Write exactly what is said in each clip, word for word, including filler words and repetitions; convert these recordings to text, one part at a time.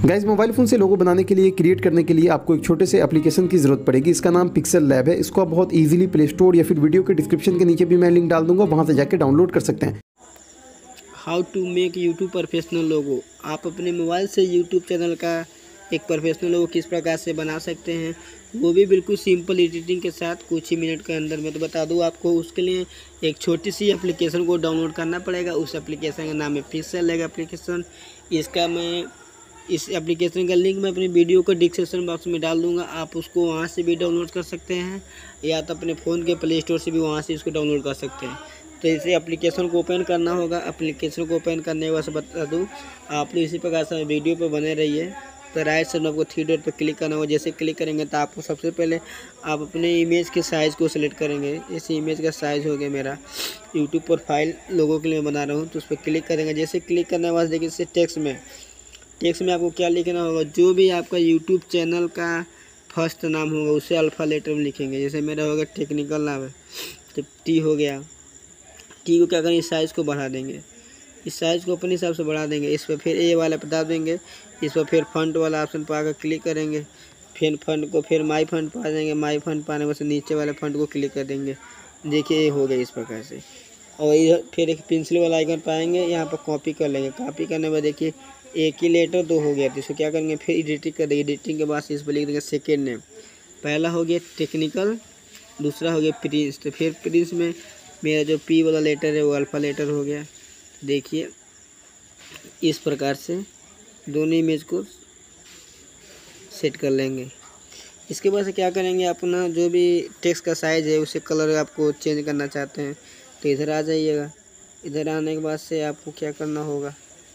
Guys, mobile phone से लोगो बनाने के लिए, क्रिएट करने के लिए आपको एक छोटे से एप्लीकेशन की ज़रूरत पड़ेगी। इसका नाम पिक्सल लैब है। इसको आप बहुत इजीली प्ले स्टोर या फिर वीडियो के डिस्क्रिप्शन के नीचे भी मैं लिंक डाल दूंगा, वहाँ से जाके डाउनलोड कर सकते हैं। How to make YouTube professional logo. आप अपने मोबाइल से यूट्यूब चैनल का एक प्रोफेशनल लोगो किस प्रकार से बना सकते हैं, वो भी बिल्कुल सिंपल एडिटिंग के साथ कुछ ही मिनट के अंदर। मैं तो बता दूं आपको, उसके लिए एक छोटी सी एप्लीकेशन को डाउनलोड करना पड़ेगा। उस एप्लीकेशन का नाम है पिक्सल लैब एप्लीकेशन। इसका मैं इस एप्लीकेशन का लिंक मैं अपनी वीडियो को डिस्क्रिप्शन बॉक्स में डाल दूंगा। आप उसको वहाँ से भी डाउनलोड कर सकते हैं, या तो अपने फ़ोन के प्ले स्टोर से भी वहाँ से इसको डाउनलोड कर सकते हैं। तो इसे एप्लीकेशन को ओपन करना होगा। एप्लीकेशन को ओपन करने के बाद बता दूँ, आप लोग इसी प्रकार से वीडियो पर बने रहिए। तो राइट साइड में आपको थ्री डॉट पर क्लिक करना होगा। जैसे क्लिक करेंगे तो आपको सबसे पहले आप अपने इमेज के साइज़ को सिलेक्ट करेंगे। इस इमेज का साइज़ हो गया मेरा यूट्यूब प्रोफाइल लोगों के लिए बना रहा हूँ, तो उस पर क्लिक करेंगे। जैसे क्लिक करने के बाद देखिए इसे टेक्स्ट में टेक्स्ट में आपको क्या लिखना होगा, जो भी आपका यूट्यूब चैनल का फर्स्ट नाम होगा उसे अल्फ़ा लेटर में लिखेंगे। जैसे मेरा होगा टेक्निकल नाम है, तो टी हो गया। टी को क्या करेंगे, इस साइज़ को बढ़ा देंगे। इस साइज़ को अपने हिसाब से बढ़ा देंगे। इस पर फिर ए वाला बता देंगे। इस पर फिर फंट वाला ऑप्शन पर आकर क्लिक करेंगे। फिर फंट को फिर माई फंट पा देंगे। माई फंट पाने में से नीचे वाले फंट को क्लिक कर देंगे। देखिए ये हो गया इस प्रकार से। और इधर फिर एक पेंसिल वाला आइकन पाएंगे, यहाँ पर कॉपी कर लेंगे। कॉपी करने के बाद देखिए एक ही लेटर दो हो गया, तो इसको क्या करेंगे, फिर एडिटिंग कर देंगे। एडिटिंग के बाद इस पर लिख देंगे सेकेंड नेम। पहला हो गया टेक्निकल, दूसरा हो गया प्रिंस। तो फिर प्रिंस में मेरा जो पी वाला लेटर है वो अल्फ़ा लेटर हो गया। देखिए इस प्रकार से दोनों इमेज को सेट कर लेंगे। इसके बाद से क्या करेंगे, अपना जो भी टेक्स्ट का साइज़ है उसे कलर आपको चेंज करना चाहते हैं तो इधर आ जाइएगा। इधर आने के बाद से आपको क्या करना होगा,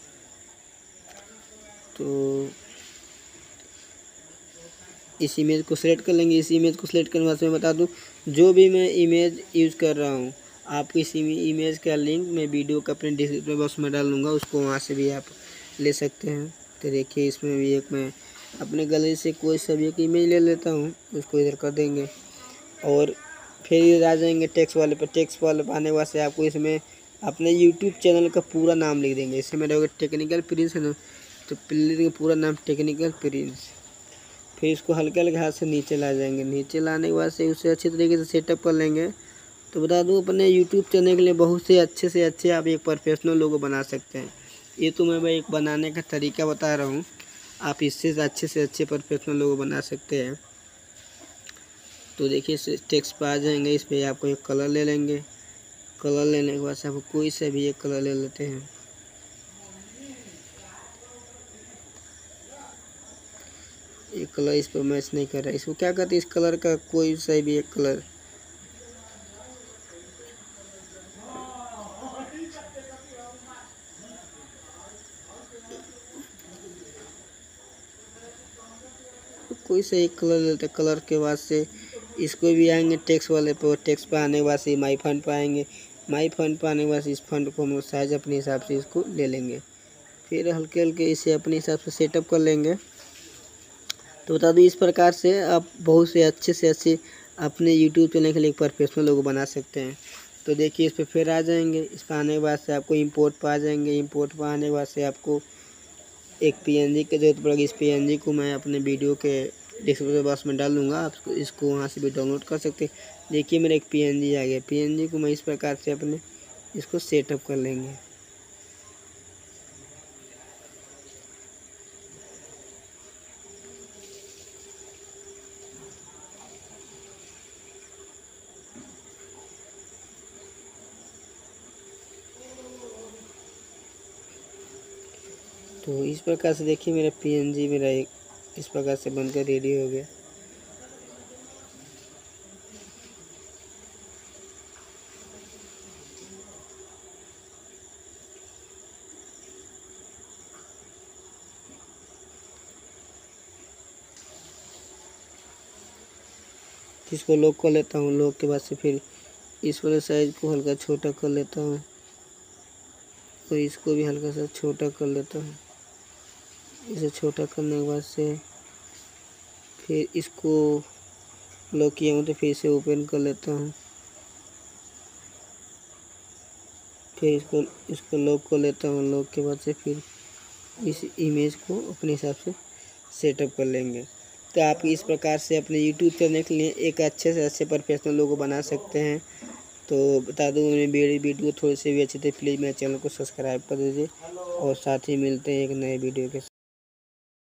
तो इस इमेज को सिलेक्ट कर लेंगे। इस इमेज को सिलेक्ट करने के बाद मैं बता दूं, जो भी मैं इमेज यूज़ कर रहा हूं, आपको इस इमेज का लिंक मैं वीडियो का अपने डिस्क्रिप्शन बॉक्स में डाल दूँगा, उसको वहां से भी आप ले सकते हैं। तो देखिए इसमें भी एक मैं अपने गैलरी से कोई सा भी एक इमेज ले लेता हूँ, उसको इधर कर देंगे। और फिर इधर आ जाएंगे टेक्स्ट वाले पर। टेक्स्ट वाले पर आने के बाद से आपको इसमें अपने यूट्यूब चैनल का पूरा नाम लिख देंगे। इससे मेरा होगा टेक्निकल प्रिंस है ना, तो प्लीज़ पूरा नाम टेक्निकल प्रिंस। फिर इसको हल्के हल्के हाथ से नीचे ला जाएंगे। नीचे लाने के बाद से उसे अच्छी तरीके से सेटअप कर लेंगे। तो बता दूं, अपने यूट्यूब चैनल के लिए बहुत से अच्छे से अच्छे आप एक प्रोफेशनल लोगो बना सकते हैं। ये तो मैं भाई एक बनाने का तरीका बता रहा हूँ, आप इससे अच्छे से अच्छे प्रोफेशनल लोगो बना सकते हैं। तो देखिए इस टेक्स्ट पर आ जाएंगे। इस पर आपको एक कलर ले लेंगे। कलर लेने के बाद से आपको कोई सा भी एक कलर ले लेते हैं। ये कलर इस पर मैच नहीं कर रहा है, इसको क्या कहते हैं, इस कलर का कोई सा भी एक कलर। कोई सा एक कलर लेते हैं। कलर के बाद से इसको भी आएंगे टेक्स्ट वाले पे। टेक्स्ट पे आने के बाद से माई फंड पे आएंगे। माई फंड पे आने के बाद इस फंड को हम साइज अपने हिसाब से इसको ले लेंगे। फिर हल्के हल्के इसे अपने हिसाब से सेटअप कर लेंगे। तो बता दूँ, इस प्रकार से आप बहुत से अच्छे से अच्छे अपने यूट्यूब चैनल के लिए प्रोफेशनल लोगो बना सकते हैं। तो देखिए इस पर फिर आ जाएंगे। इस पर आने के बाद से आपको इंपोर्ट पर आ जाएंगे। इंपोर्ट पर आने के बाद से आपको एक पीएनजी की जरूरत पड़ेगी। इस पीएनजी को मैं अपने वीडियो के डिस्क्रिप्शन बॉक्स में डाल दूँगा, आप इसको वहाँ से भी डाउनलोड कर सकते हैं। देखिए मेरा एक पीएनजी आ गया। पीएनजी को मैं इस प्रकार से अपने इसको सेटअप कर लेंगे। तो इस प्रकार से देखिए मेरा पीएनजी मेरा एक इस प्रकार से बनकर रेडी हो गया। इसको लॉक कर लेता हूँ। लॉक के बाद से फिर इस वाले साइज को हल्का छोटा कर लेता हूँ और इसको भी हल्का सा छोटा कर लेता हूँ। इसे छोटा करने के बाद से फिर इसको लॉक किया हूँ तो फिर इसे ओपन कर लेता हूँ। फिर इसको इसको लॉक कर लेता हूँ। लॉक के बाद से फिर इस इमेज को अपने हिसाब से सेटअप कर लेंगे। तो आप इस प्रकार से अपने यूट्यूब चैनल के लिए एक अच्छे से अच्छे प्रोफेशनल लोगो बना सकते हैं। तो बता दूँ मेरी वीडियो थोड़ी सी भी अच्छी थी, प्लीज़ मेरे चैनल को सब्सक्राइब कर दीजिए और साथ ही मिलते हैं एक नए वीडियो के साथ।